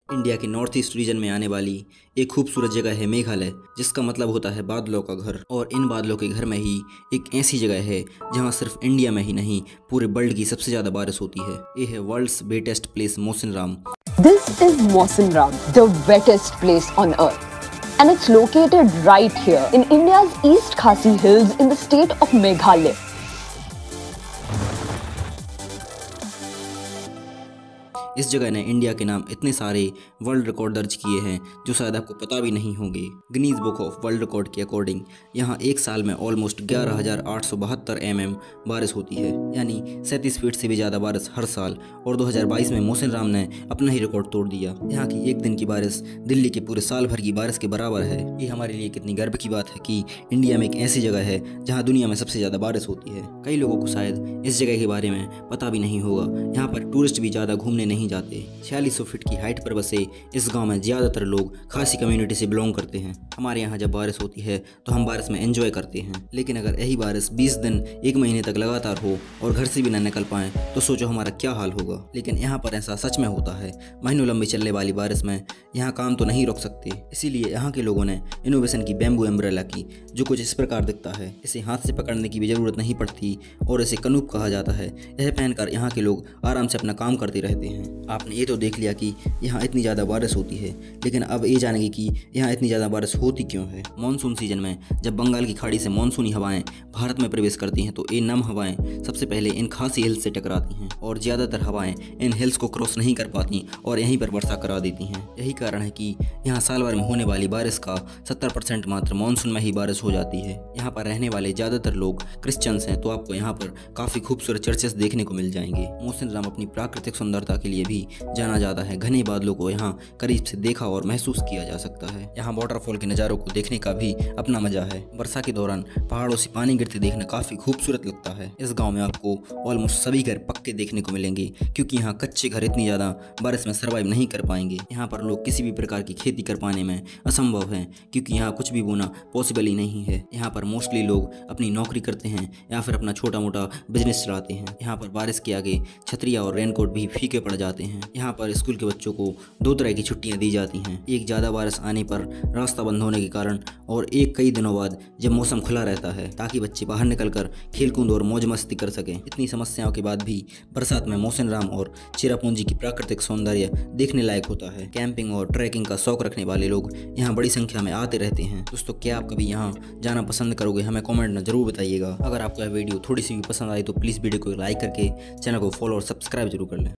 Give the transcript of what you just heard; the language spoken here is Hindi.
इंडिया के नॉर्थ ईस्ट रीजन में आने वाली एक खूबसूरत जगह है मेघालय, जिसका मतलब होता है बादलों का घर। और इन बादलों के घर में ही एक ऐसी जगह है जहां सिर्फ इंडिया में ही नहीं पूरे वर्ल्ड की सबसे ज़्यादा बारिश होती है। ये है world's wettest place Mawsynram. This is Mawsynram, the wettest place on earth. And it's located right here in India's East Khasi Hills in the state of Meghalaya. इस जगह ने इंडिया के नाम इतने सारे वर्ल्ड रिकॉर्ड दर्ज किए हैं जो शायद आपको पता भी नहीं होंगे। Guinness book of world record के अकॉर्डिंग यहाँ एक साल में ऑलमोस्ट 11,872 mm बारिश होती है, यानी 37 फीट से भी ज़्यादा बारिश हर साल। और 2022 में मौसिनराम ने अपना ही रिकॉर्ड तोड़ दिया। यहाँ की एक दिन की बारिश दिल्ली के पूरे साल भर की बारिश के बराबर है। ये हमारे लिए कितनी गर्व की बात है कि इंडिया में एक ऐसी जगह है जहाँ दुनिया में सबसे ज़्यादा बारिश होती है। कई लोगों को शायद इस जगह के बारे में पता भी नहीं होगा। यहाँ पर टूरिस्ट भी ज़्यादा घूमने नहीं जाते। 4600 फीट की हाइट पर बसे इस गांव में ज़्यादातर लोग खासी कम्युनिटी से बिलोंग करते हैं। हमारे यहाँ जब बारिश होती है तो हम बारिश में एंजॉय करते हैं, लेकिन अगर यही बारिश 20 दिन 1 महीने तक लगातार हो और घर से भी न निकल पाएँ तो सोचो हमारा क्या हाल होगा। लेकिन यहाँ पर ऐसा सच में होता है। महीनों लंबी चलने वाली बारिश में यहाँ काम तो नहीं रोक सकते, इसीलिए यहाँ के लोगों ने इनोवेशन की बैम्बू एम्ब्रेला की, जो कुछ इस प्रकार दिखता है। इसे हाथ से पकड़ने की भी ज़रूरत नहीं पड़ती और इसे कनूप कहा जाता है। यह पहनकर यहाँ के लोग आराम से अपना काम करते रहते हैं। आपने ये तो देख लिया कि यहाँ इतनी ज़्यादा बारिश होती है, लेकिन अब ये जानेंगे कि यहाँ इतनी ज़्यादा बारिश होती क्यों है। मानसून सीजन में जब बंगाल की खाड़ी से मानसूनी हवाएं भारत में प्रवेश करती हैं तो ये नम हवाएं सबसे पहले इन खासी हिल्स से टकराती हैं और ज़्यादातर हवाएं इन हिल्स को क्रॉस नहीं कर पाती और यहीं पर वर्षा करा देती हैं। यही कारण है कि यहाँ साल भर में होने वाली बारिश का 70% मात्र मानसून में ही बारिश हो जाती है। यहाँ पर रहने वाले ज़्यादातर लोग क्रिश्चियंस हैं, तो आपको यहाँ पर काफ़ी खूबसूरत चर्चेस देखने को मिल जाएंगे। मौसिनराम अपनी प्राकृतिक सुंदरता के लिए भी जाना जाता है। घने बादलों को यहाँ करीब से देखा और महसूस किया जा सकता है। यहाँ वाटरफॉल के नज़ारों को देखने का भी अपना मजा है। वर्षा के दौरान पहाड़ों से पानी गिरते देखना काफ़ी खूबसूरत लगता है। इस गांव में आपको ऑलमोस्ट सभी घर पक्के देखने को मिलेंगे, क्योंकि यहाँ कच्चे घर इतनी ज़्यादा बारिश में सर्वाइव नहीं कर पाएंगे। यहाँ पर लोग किसी भी प्रकार की खेती कर पाने में असंभव है, क्योंकि यहाँ कुछ भी बोना पॉसिबल ही नहीं है। यहाँ पर मोस्टली लोग अपनी नौकरी करते हैं या फिर अपना छोटा मोटा बिजनेस चलाते हैं। यहाँ पर बारिश के आगे छतरिया और रेनकोट भी फीके पड़ जाते हैं। यहाँ पर स्कूल के बच्चों को 2 तरह की छुट्टियां दी जाती हैं, एक ज़्यादा बारिश आने पर रास्ता बंद होने के कारण, और एक कई दिनों बाद जब मौसम खुला रहता है, ताकि बच्चे बाहर निकलकर खेल कूद और मौज मस्ती कर सकें। इतनी समस्याओं के बाद भी बरसात में मौसिनराम और चेरापूंजी की प्राकृतिक सौंदर्य देखने लायक होता है। कैंपिंग और ट्रैकिंग का शौक रखने वाले लोग यहाँ बड़ी संख्या में आते रहते हैं। दोस्तों, क्या आप कभी यहाँ जाना पसंद करोगे? हमें कॉमेंट में जरूर बताइएगा। अगर आपको यह वीडियो थोड़ी सी भी पसंद आई तो प्लीज़ वीडियो को लाइक करके चैनल को फॉलो और सब्सक्राइब जरूर कर लें।